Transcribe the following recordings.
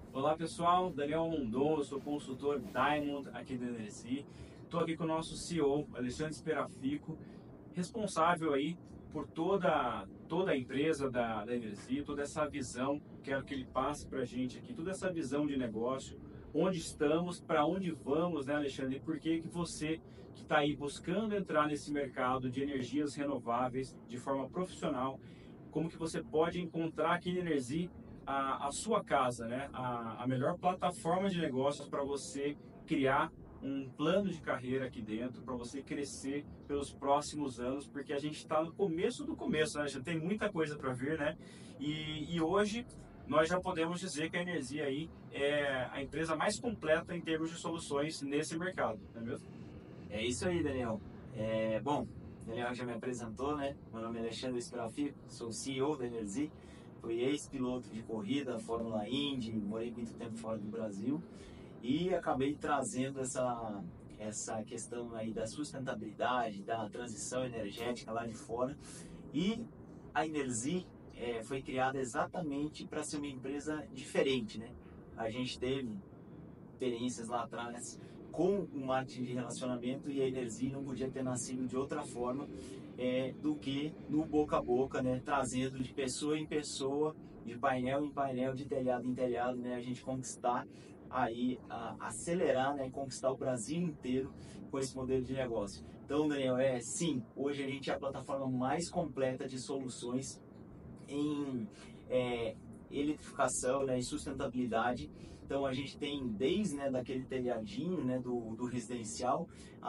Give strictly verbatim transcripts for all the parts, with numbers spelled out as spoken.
Olá pessoal, Daniel Mondon, eu sou consultor Diamond aqui da Energy. Estou aqui com o nosso C E O, Alexandre Sperafico, responsável aí por toda, toda a empresa da, da Energy, toda essa visão, quero que ele passe para a gente aqui, toda essa visão de negócio, onde estamos, para onde vamos, né, Alexandre? E por que que você que está aí buscando entrar nesse mercado de energias renováveis de forma profissional, como que você pode encontrar aqui na Energy a, a sua casa, né? A, a melhor plataforma de negócios para você criar um plano de carreira aqui dentro, para você crescer pelos próximos anos, porque a gente está no começo do começo, né? Já tem muita coisa para vir, né? E, e hoje nós já podemos dizer que a Energia aí é a empresa mais completa em termos de soluções nesse mercado, não é mesmo? É isso aí, Daniel. É, bom, Daniel já me apresentou, né? Meu nome é Alexandre Sperafico, sou C E O da Energy, fui ex-piloto de corrida, Fórmula Indy, morei muito tempo fora do Brasil e acabei trazendo essa, essa questão aí da sustentabilidade, da transição energética lá de fora. E a Energy é, foi criada exatamente para ser uma empresa diferente, né? A gente teve experiências lá atrás com o marketing de relacionamento e a Energy não podia ter nascido de outra forma é, do que no boca a boca, né, trazendo de pessoa em pessoa, de painel em painel, de telhado em telhado, né, a gente conquistar aí, a, acelerar, né, conquistar o Brasil inteiro com esse modelo de negócio. Então, Daniel, é sim, hoje a gente é a plataforma mais completa de soluções em é, eletrificação, né, e sustentabilidade. Então a gente tem desde, né, daquele telhadinho, né, do, do residencial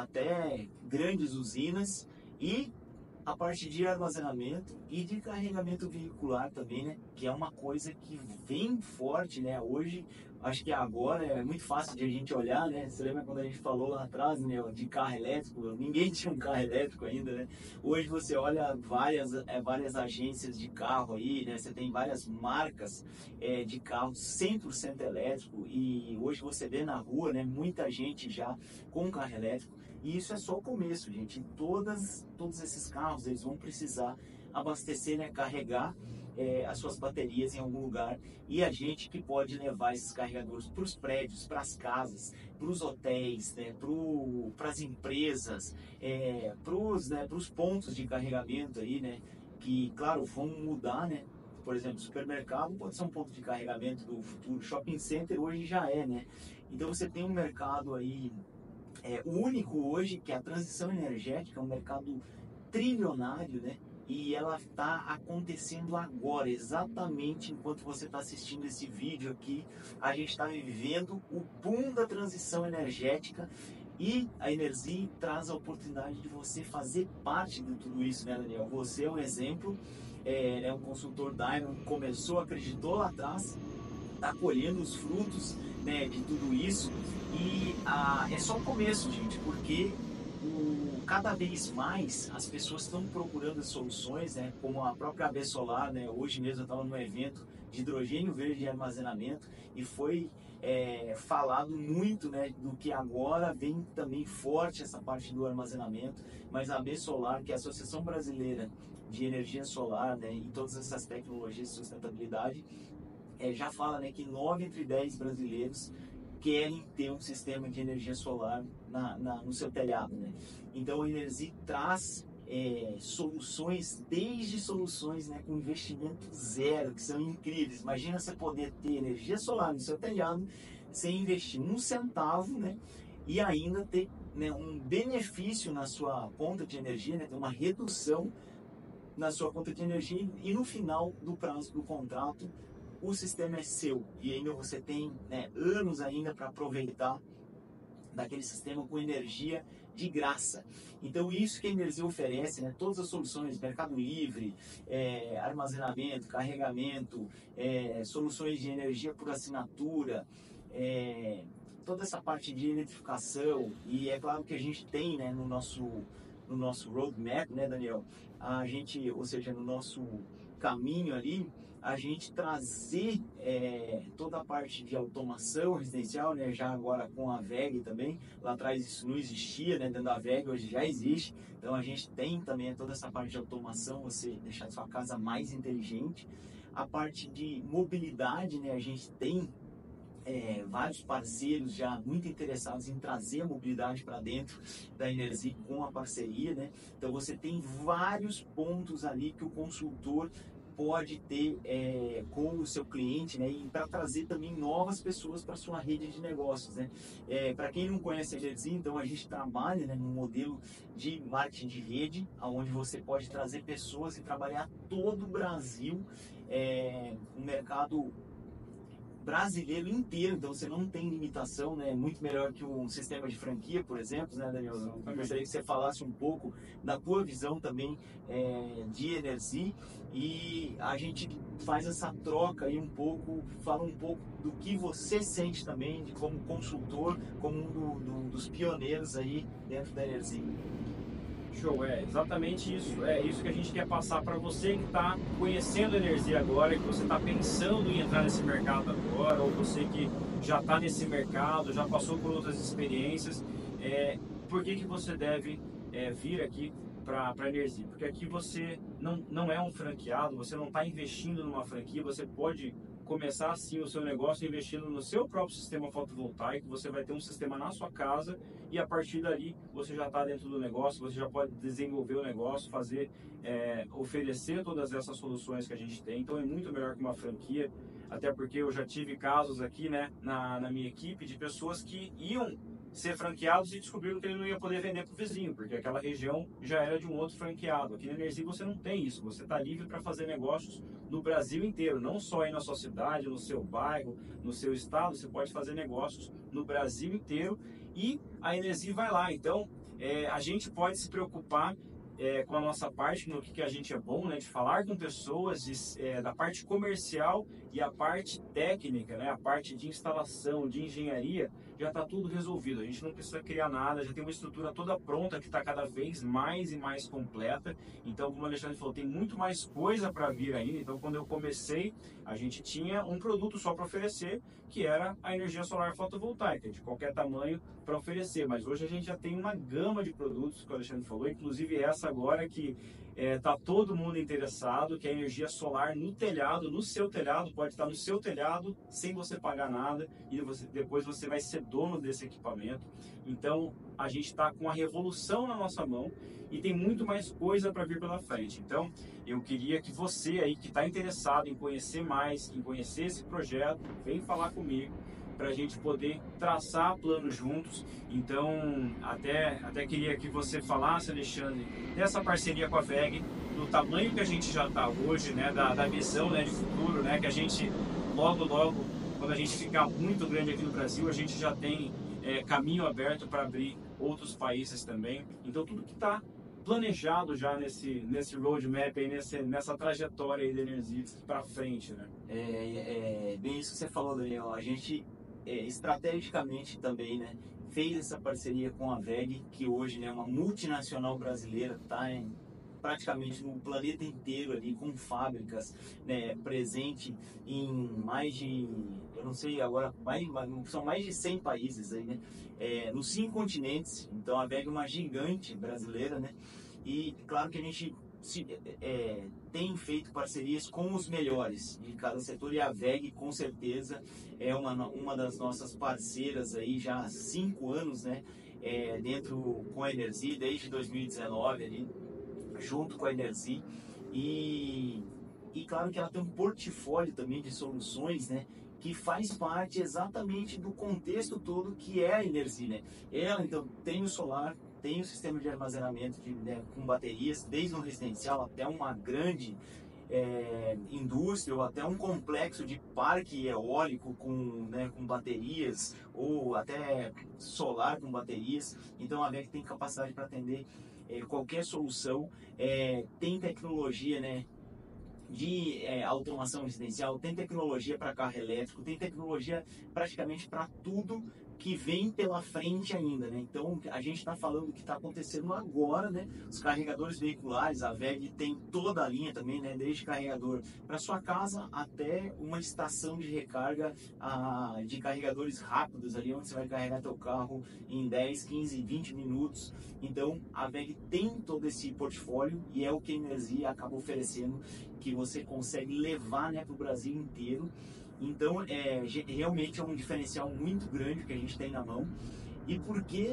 até grandes usinas e a parte de armazenamento e de carregamento veicular também, né? Que é uma coisa que vem forte, né? Hoje, acho que agora é muito fácil de a gente olhar, né? Você lembra quando a gente falou lá atrás, né, de carro elétrico? Ninguém tinha um carro elétrico ainda, né? Hoje você olha várias, é, várias agências de carro aí, né? Você tem várias marcas é, de carro cem por cento elétrico e hoje você vê na rua, né? Muita gente já com carro elétrico. E isso é só o começo, gente. Todas, todos esses carros eles vão precisar abastecer, né, carregar é, as suas baterias em algum lugar. E a gente que pode levar esses carregadores para os prédios, para as casas, para os hotéis, né, para as empresas, é, para os né, pros pontos de carregamento aí, né, que, claro, vão mudar, né? Por exemplo, supermercado pode ser um ponto de carregamento do futuro. Shopping center hoje já é, né? Então você tem um mercado aí é, o único hoje que a transição energética é um mercado trilionário, né? E ela está acontecendo agora, exatamente enquanto você está assistindo esse vídeo aqui. A gente está vivendo o boom da transição energética e a Energy traz a oportunidade de você fazer parte de tudo isso, né, Daniel? Você é um exemplo, é, é um consultor Diamond, começou, acreditou lá atrás, está colhendo os frutos, né, de tudo isso e ah, é só o começo, gente, porque o, cada vez mais as pessoas estão procurando soluções, né, como a própria A B Solar, né, hoje mesmo eu estava num evento de hidrogênio verde e armazenamento e foi é, falado muito, né, do que agora vem também forte essa parte do armazenamento, mas a A B Solar, que é a Associação Brasileira de Energia Solar, né, e todas essas tecnologias de sustentabilidade, é, já fala, né, que nove entre dez brasileiros querem ter um sistema de energia solar na, na, no seu telhado, né? Então a Energy traz é, soluções, desde soluções, né, com investimento zero, que são incríveis. Imagina você poder ter energia solar no seu telhado sem investir um centavo, né? E ainda ter, né, um benefício na sua conta de energia, né, ter uma redução na sua conta de energia e no final do prazo do contrato o sistema é seu e ainda você tem, né, anos ainda para aproveitar daquele sistema com energia de graça. Então isso que a Energia oferece, né, todas as soluções, Mercado Livre, é, armazenamento, carregamento, é, soluções de energia por assinatura, é, toda essa parte de eletrificação e é claro que a gente tem, né, no nosso no nosso roadmap, né, Daniel? A gente, ou seja, no nosso caminho ali, a gente trazer é, toda a parte de automação residencial, né, já agora com a VEG também, lá atrás isso não existia, né, dentro da VEG hoje já existe, então a gente tem também toda essa parte de automação, você deixar a sua casa mais inteligente, a parte de mobilidade, né, a gente tem É, vários parceiros já muito interessados em trazer a mobilidade para dentro da Enersi com a parceria, né? Então você tem vários pontos ali que o consultor pode ter é, com o seu cliente, né? E para trazer também novas pessoas para sua rede de negócios, né? É, para quem não conhece a Enersi, então a gente trabalha, né, num modelo de marketing de rede, onde você pode trazer pessoas e trabalhar todo o Brasil, é, um mercado brasileiro inteiro, então você não tem limitação, né? Muito melhor que um sistema de franquia, por exemplo, né, Daniel? Eu gostaria que você falasse um pouco da tua visão também é, de Enersi, e a gente faz essa troca aí um pouco, fala um pouco do que você sente também de como consultor, como um do, do, dos pioneiros aí dentro da Enersi. Show, é exatamente isso. É isso que a gente quer passar para você que está conhecendo a Enersi agora, que você está pensando em entrar nesse mercado agora, ou você que já está nesse mercado, já passou por outras experiências. É, por que que você deve é, vir aqui para a Enersi? Porque aqui você não, não é um franqueado, você não está investindo numa franquia, você pode começar assim o seu negócio investindo no seu próprio sistema fotovoltaico. Você vai ter um sistema na sua casa e a partir dali você já está dentro do negócio, você já pode desenvolver o negócio, fazer, é, oferecer todas essas soluções que a gente tem. Então é muito melhor que uma franquia, até porque eu já tive casos aqui, né, na, na minha equipe de pessoas que iam ser franqueados e descobriram que ele não ia poder vender para o vizinho, porque aquela região já era de um outro franqueado. Aqui na Enersi você não tem isso, você está livre para fazer negócios no Brasil inteiro, não só aí na sua cidade, no seu bairro, no seu estado, você pode fazer negócios no Brasil inteiro e a Enersi vai lá. Então, é, a gente pode se preocupar é, com a nossa parte, no que, que a gente é bom, né, de falar com pessoas, de, é, da parte comercial e a parte técnica, né, a parte de instalação, de engenharia, já está tudo resolvido. A gente não precisa criar nada, já tem uma estrutura toda pronta que está cada vez mais e mais completa. Então, como o Alexandre falou, tem muito mais coisa para vir ainda. Então, quando eu comecei, a gente tinha um produto só para oferecer, que era a energia solar fotovoltaica, de qualquer tamanho para oferecer. Mas hoje a gente já tem uma gama de produtos, que o Alexandre falou, inclusive essa agora que está é, todo mundo interessado, que é a energia solar no telhado, no seu telhado, pode estar no seu telhado sem você pagar nada e você, depois você vai ser dono desse equipamento. Então a gente está com a revolução na nossa mão e tem muito mais coisa para vir pela frente. Então eu queria que você aí que está interessado em conhecer mais, em conhecer esse projeto, vem falar comigo para a gente poder traçar planos juntos. Então, até, até queria que você falasse, Alexandre, dessa parceria com a W E G, do tamanho que a gente já está hoje, né, da, da visão, né, de futuro, né, que a gente, logo, logo, quando a gente ficar muito grande aqui no Brasil, a gente já tem é, caminho aberto para abrir outros países também. Então, tudo que está planejado já nesse, nesse roadmap, aí, nesse, nessa trajetória aí da Enersi para frente, né? É, é bem isso que você falou, Daniel. A gente é, estrategicamente também, né, fez essa parceria com a W E G, que hoje, né, é uma multinacional brasileira, está em praticamente no planeta inteiro ali, com fábricas, né, presente em mais de, eu não sei agora, mais, são mais de cem países aí, né, é, nos cinco continentes. Então a W E G é uma gigante brasileira, né, e claro que a gente se, é, tem feito parcerias com os melhores de cada setor, e a W E G com certeza é uma, uma das nossas parceiras aí já há cinco anos, né, é, dentro com a Enersi, desde dois mil e dezenove ali, junto com a Enersi, e, e claro que ela tem um portfólio também de soluções, né, que faz parte exatamente do contexto todo que é a Enersi, né. Ela então tem o solar, tem o sistema de armazenamento de, né, com baterias, desde um residencial até uma grande é, indústria, ou até um complexo de parque eólico com, né, com baterias, ou até solar com baterias. Então a W E G tem capacidade para atender é, qualquer solução, é, tem tecnologia, né, de é, automação residencial, tem tecnologia para carro elétrico, tem tecnologia praticamente para tudo que vem pela frente ainda, né? Então a gente está falando do que está acontecendo agora, né? Os carregadores veiculares, a W E G tem toda a linha também, né? Desde carregador para sua casa até uma estação de recarga a, de carregadores rápidos ali, onde você vai carregar teu carro em dez, quinze, vinte minutos. Então a W E G tem todo esse portfólio e é o que a Enersi acaba oferecendo, que você consegue levar, né, para o Brasil inteiro. Então, é, realmente é um diferencial muito grande que a gente tem na mão. E por que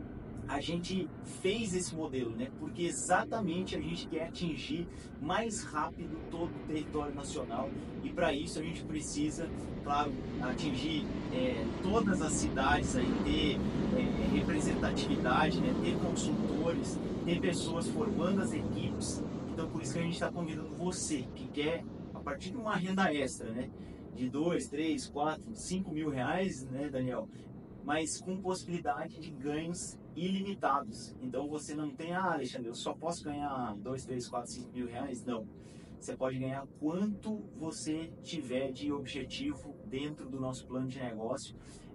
a gente fez esse modelo, né? Porque exatamente a gente quer atingir mais rápido todo o território nacional e para isso a gente precisa, claro, atingir é, todas as cidades, aí, ter é, representatividade, né? Ter consultores, ter pessoas formando as equipes. Então por isso que a gente está convidando você que quer, a partir de uma renda extra, né? De dois, três, quatro, cinco mil reais, né, Daniel? Mas com possibilidade de ganhos ilimitados. Então você não tem, ah, Alexandre, eu só posso ganhar dois, três, quatro, cinco mil reais? Não. Você pode ganhar quanto você tiver de objetivo dentro do nosso plano de negócio,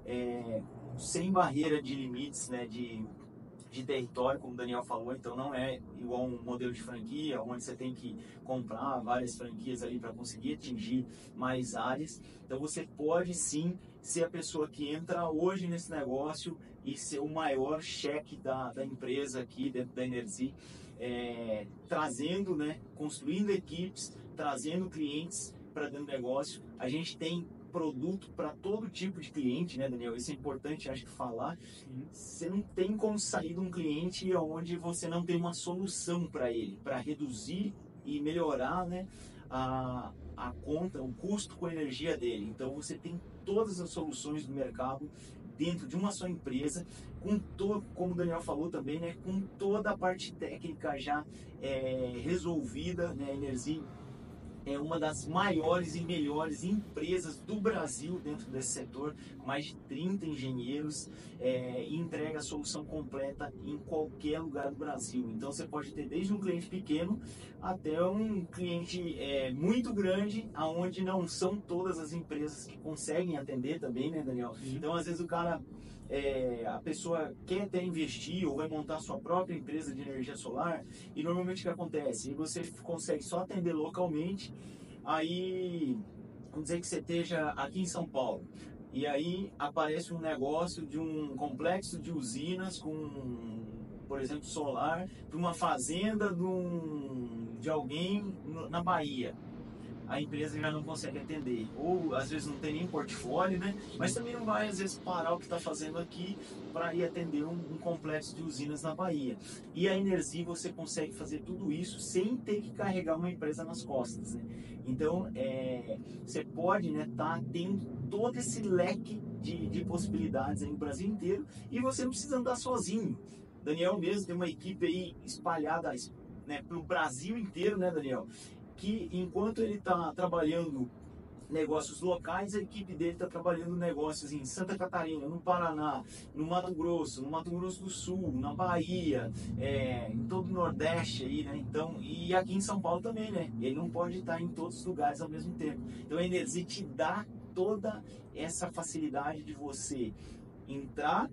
é, sem barreira de limites, né, de, de território, como o Daniel falou. Então não é igual um modelo de franquia, onde você tem que comprar várias franquias ali para conseguir atingir mais áreas. Então você pode sim ser a pessoa que entra hoje nesse negócio e ser o maior cheque da, da empresa aqui dentro da Energy, é, trazendo, né, construindo equipes, trazendo clientes para dentro do negócio. A gente tem produto para todo tipo de cliente, né, Daniel? Isso é importante, acho que falar. Você não tem como sair de um cliente onde você não tem uma solução para ele, para reduzir e melhorar, né, a, a conta, o custo com a energia dele. Então você tem todas as soluções do mercado dentro de uma só empresa, com todo, como o Daniel falou também, né, com toda a parte técnica já é, resolvida, né, a Energy é uma das maiores e melhores empresas do Brasil dentro desse setor, mais de trinta engenheiros, é, e entrega a solução completa em qualquer lugar do Brasil. Então você pode ter desde um cliente pequeno até um cliente é, muito grande, aonde não são todas as empresas que conseguem atender também, né, Daniel? Então às vezes o cara... É, a pessoa quer até investir ou vai montar sua própria empresa de energia solar e normalmente o que acontece? Você consegue só atender localmente, aí vamos dizer que você esteja aqui em São Paulo e aí aparece um negócio de um complexo de usinas com, por exemplo, solar para uma fazenda de, um, de alguém na Bahia. A empresa já não consegue atender, ou às vezes não tem nem portfólio, né? Mas também não vai às vezes parar o que está fazendo aqui para ir atender um, um complexo de usinas na Bahia. E a Energy você consegue fazer tudo isso sem ter que carregar uma empresa nas costas, né? Então é, você pode, né, tá tendo todo esse leque de, de possibilidades aí no Brasil inteiro e você não precisa andar sozinho. Daniel mesmo tem uma equipe aí espalhada, né, pelo Brasil inteiro, né, Daniel? Que enquanto ele está trabalhando negócios locais, a equipe dele está trabalhando negócios em Santa Catarina, no Paraná, no Mato Grosso, no Mato Grosso do Sul, na Bahia, é, em todo o Nordeste aí, né? Então, e aqui em São Paulo também, né? Ele não pode estar em todos os lugares ao mesmo tempo. Então a Energy te dá toda essa facilidade de você entrar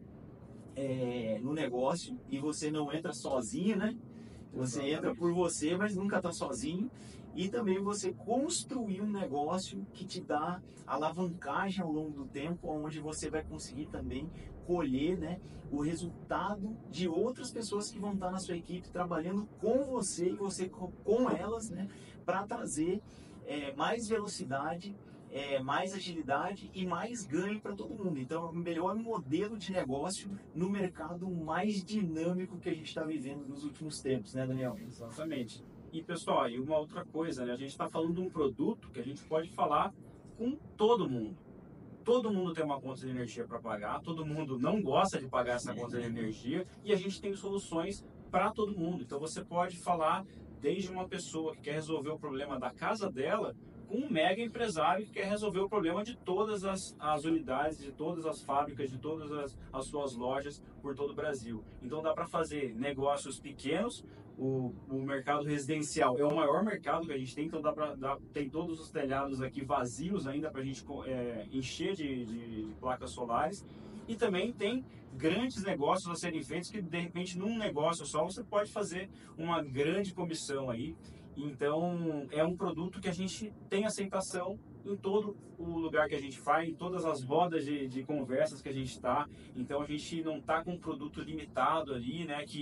é, no negócio e você não entra sozinho, né? Você Exatamente. Entra por você, mas nunca está sozinho. E também você construir um negócio que te dá alavancagem ao longo do tempo, onde você vai conseguir também colher, né, o resultado de outras pessoas que vão estar na sua equipe trabalhando com você e você com elas, né, para trazer é, mais velocidade, é, mais agilidade e mais ganho para todo mundo. Então, é o melhor modelo de negócio no mercado mais dinâmico que a gente está vivendo nos últimos tempos, né, Daniel? Exatamente. E pessoal, e uma outra coisa, né? A gente está falando de um produto que a gente pode falar com todo mundo. Todo mundo tem uma conta de energia para pagar, todo mundo não gosta de pagar essa conta de energia e a gente tem soluções para todo mundo. Então você pode falar desde uma pessoa que quer resolver o problema da casa dela com um mega empresário que quer resolver o problema de todas as, as unidades, de todas as fábricas, de todas as, as suas lojas por todo o Brasil. Então dá para fazer negócios pequenos. O, o mercado residencial é o maior mercado que a gente tem, então dá pra, dá, tem todos os telhados aqui vazios ainda para a gente é, encher de, de, de placas solares. E também tem grandes negócios a serem feitos que, de repente, num negócio só você pode fazer uma grande comissão aí. Então, é um produto que a gente tem aceitação em todo o lugar que a gente vai, em todas as rodas de, de conversas que a gente está. Então, a gente não está com um produto limitado ali, né, que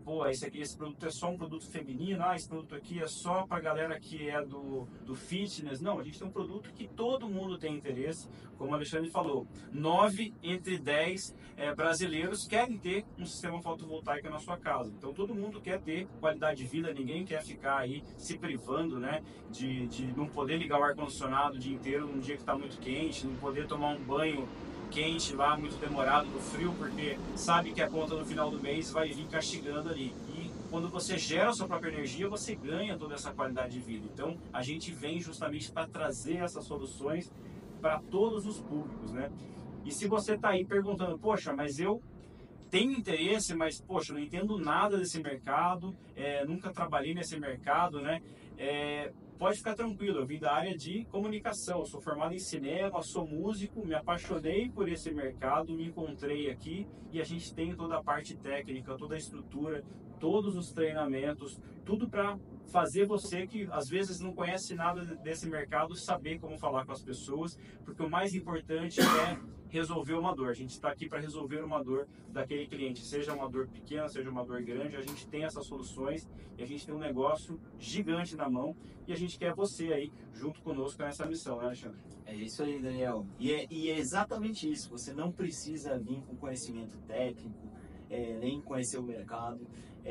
pô, esse aqui, esse produto é só um produto feminino, ah, esse produto aqui é só para galera que é do, do fitness. Não, a gente tem um produto que todo mundo tem interesse, como o Alexandre falou, nove entre dez é, brasileiros querem ter um sistema fotovoltaico na sua casa. Então todo mundo quer ter qualidade de vida, ninguém quer ficar aí se privando, né, de, de não poder ligar o ar-condicionado o dia inteiro num dia que está muito quente, não poder tomar um banho quente lá, muito demorado no frio, porque sabe que a conta no final do mês vai vir castigando ali. E quando você gera a sua própria energia, você ganha toda essa qualidade de vida. Então, a gente vem justamente para trazer essas soluções para todos os públicos, né? E se você está aí perguntando, poxa, mas eu tenho interesse, mas, poxa, não entendo nada desse mercado, é, nunca trabalhei nesse mercado, né? É, pode ficar tranquilo, eu vim da área de comunicação, eu sou formado em cinema, sou músico, me apaixonei por esse mercado, me encontrei aqui e a gente tem toda a parte técnica, toda a estrutura, todos os treinamentos, tudo para fazer você que às vezes não conhece nada desse mercado saber como falar com as pessoas, porque o mais importante é resolver uma dor. A gente está aqui para resolver uma dor daquele cliente, seja uma dor pequena, seja uma dor grande, a gente tem essas soluções e a gente tem um negócio gigante na mão e a gente quer você aí junto conosco nessa missão, né, Alexandre? É isso aí, Daniel. E é, e é exatamente isso. Você não precisa vir com conhecimento técnico, é, nem conhecer o mercado.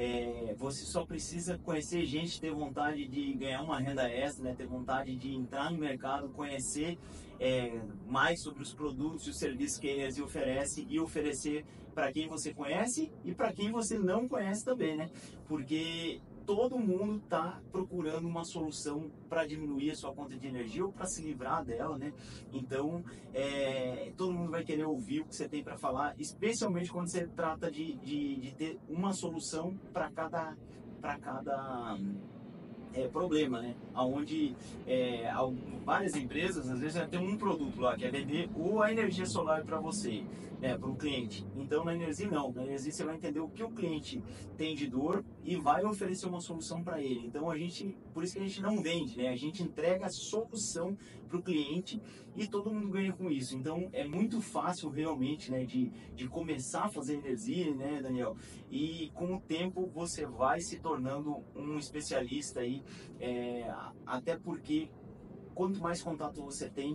É, você só precisa conhecer gente, ter vontade de ganhar uma renda extra, né? Ter vontade de entrar no mercado, conhecer é, mais sobre os produtos e os serviços que a Enerzy oferece e oferecer para quem você conhece e para quem você não conhece também, né? Porque todo mundo está procurando uma solução para diminuir a sua conta de energia ou para se livrar dela, né? Então, é, todo mundo vai querer ouvir o que você tem para falar, especialmente quando você trata de, de, de ter uma solução para cada, para cada é, problema, né? Onde é, várias empresas, às vezes, já tem um produto lá que é vender ou a energia solar para você, né, para o cliente. Então, na Enerzy não. Na Enerzy você vai entender o que o cliente tem de dor e vai oferecer uma solução para ele. Então, a gente, por isso que a gente não vende, né? A gente entrega a solução para o cliente e todo mundo ganha com isso. Então, é muito fácil realmente, né, de, de começar a fazer Energy, né, Daniel? E com o tempo você vai se tornando um especialista aí, é, até porque quanto mais contato você tem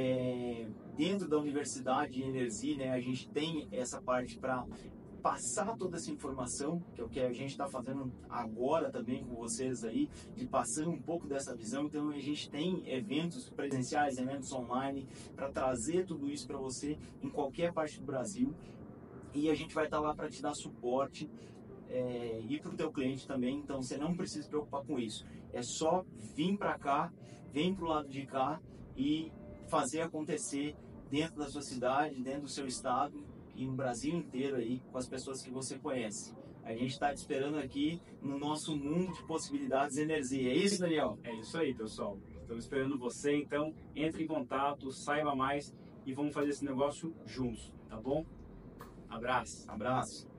é, dentro da universidade de Energy, né, a gente tem essa parte para passar toda essa informação, que é o que a gente está fazendo agora também com vocês aí, de passar um pouco dessa visão. Então a gente tem eventos presenciais, eventos online, para trazer tudo isso para você em qualquer parte do Brasil, e a gente vai estar lá para te dar suporte é, e para o teu cliente também. Então você não precisa se preocupar com isso, é só vir para cá, vem para o lado de cá e fazer acontecer dentro da sua cidade, dentro do seu estado e no Brasil inteiro aí, com as pessoas que você conhece. A gente está te esperando aqui no nosso mundo de possibilidades Energy. É isso, Daniel? É isso aí, pessoal. Estamos esperando você, então entre em contato, saiba mais e vamos fazer esse negócio juntos, tá bom? Abraço. Abraço.